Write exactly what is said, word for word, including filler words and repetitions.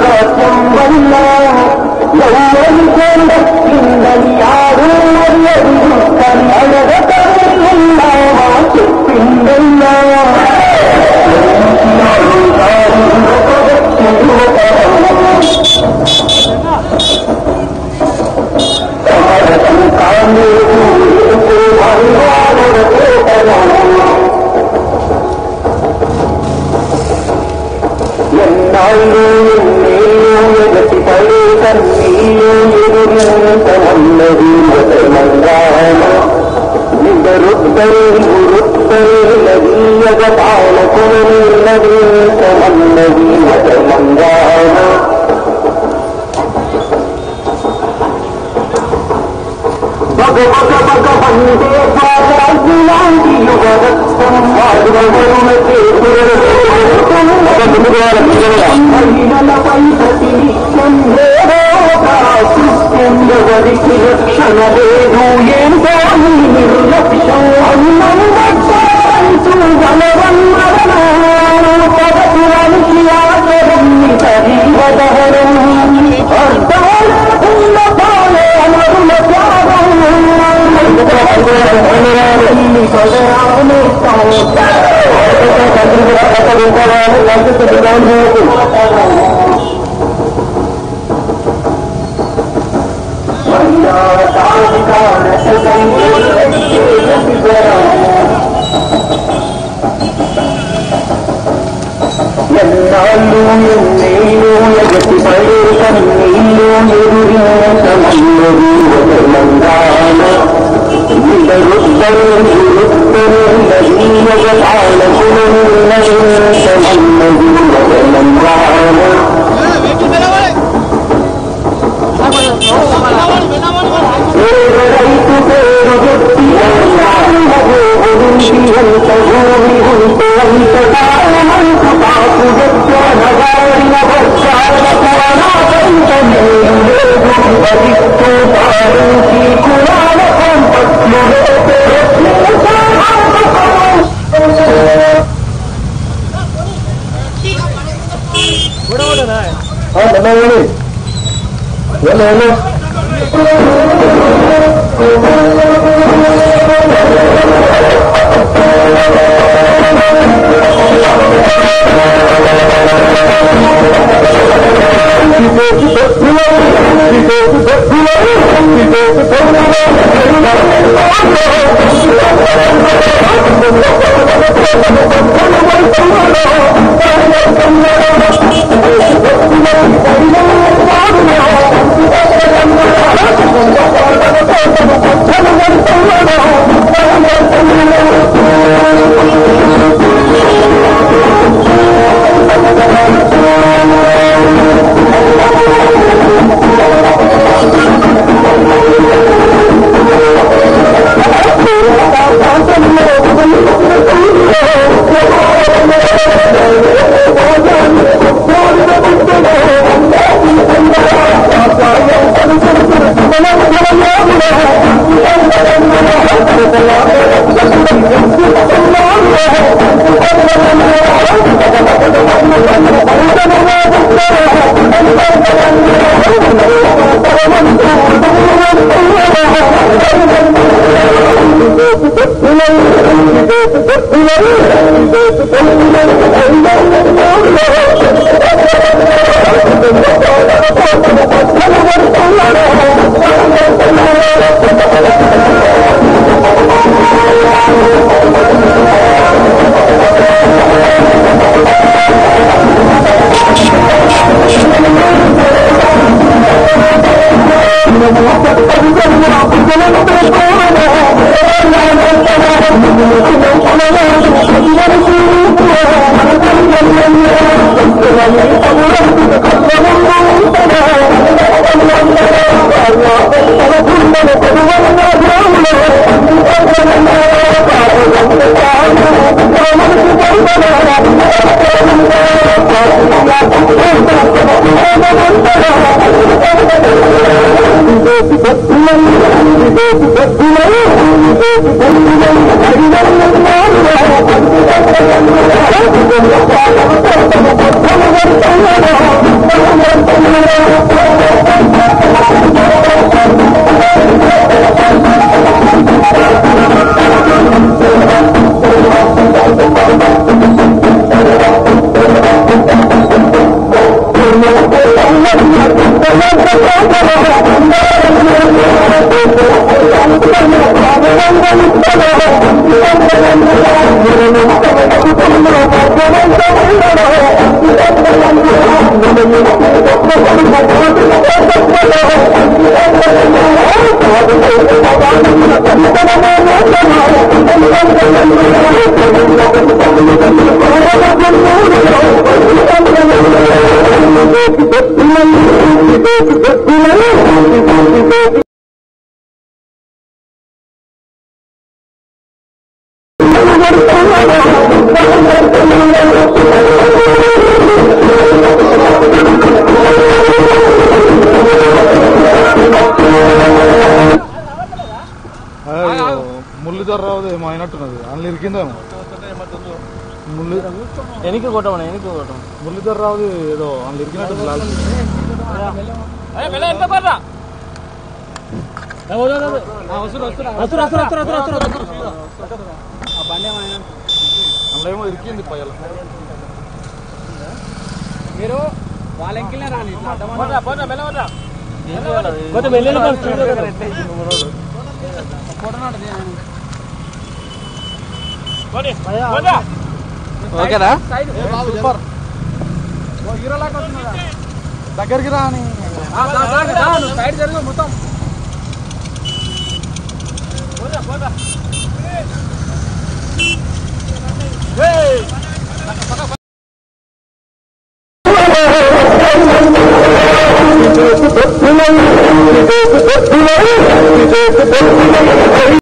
సామరస్యం వల్ల ఎవరి కొండని ఆరు అడగతన్నావా చెప్పిందన్నా ఎన్నాళ్ళు నేను ఎగటి పడే కన్నీళ్ళు ఎదురింతమన్నది మొదలంగాన నిదరుద్దరు గురుద్దరు నదీయగ పాలకుని నదీంతమన్నది మొదలంగాన భగ భగ భగ వందే భాగాంతి యువరత్నం భాగవరుణ మహిళలపై ప్రతి నిత్యం ఎవరికి రక్షణ లేదు ఏంటో నిర్లక్ష్యం అన్నం అంటూ బలవన్మరణ పదపురానికి ఆచరం సజీవదహరం అర్థాల పాలే అమరుల త్యాగం ఎన్నాళ్ళు ఎన్నేళ్ళు ఎగటి పడే కన్నీళ్ళు ఎదురింతమన్నది ఒకలంగాన నిదరుద్దరు గురుద్దరు నదీయగ పాలకుని నదీంతమన్నది ఒకలంగాన రైతు పేరు వ్యక్తి గురించి ఎంత భూమి ఉంటే అంత కాలమంత పాకు జనగారిన వర్షాలకు అనాథంతమే లేదు భరిస్తూ పాలించి కులాల సంపత్తులు Thank you. మురళీధర్రావు ఏమో అయినట్టున్నది అందులో ఇరికిందేమో మురళీ ఎనికి కొట్టమని ఎనికి కొట్టం మురళీధర్రావుది ఏదో అందులో ఇరికినట్టు అందులో ఏమో ఇరికింది పయ్యాల మీరు వాళ్ళ ఎంకిలే రాని ఓకేనా సూపర్ దగ్గరికి రా అని సైడ్ జరుగు మొత్తం Hey!